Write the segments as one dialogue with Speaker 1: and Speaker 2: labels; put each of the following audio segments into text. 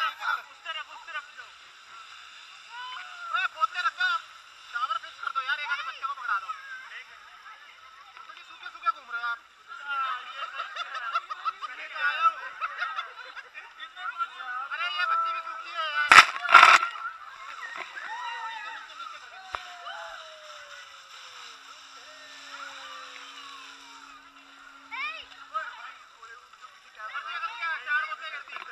Speaker 1: बोतलें रख दो, शावर फिक्स कर दो यार, एक आधे बच्चे को पकड़ा दो। सूखे सूखे घूम रहे हो आप। अरे ये बच्ची भी सूखी है यार। चार बोतलें करती है।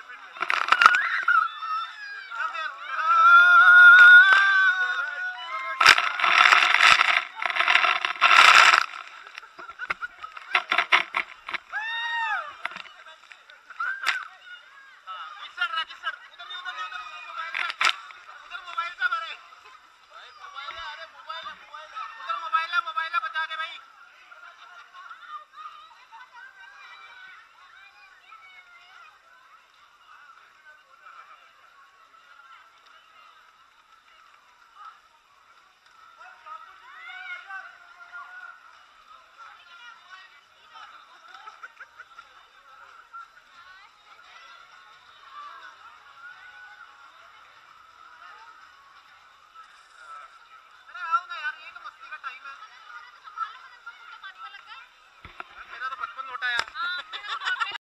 Speaker 1: किसर उधर नहीं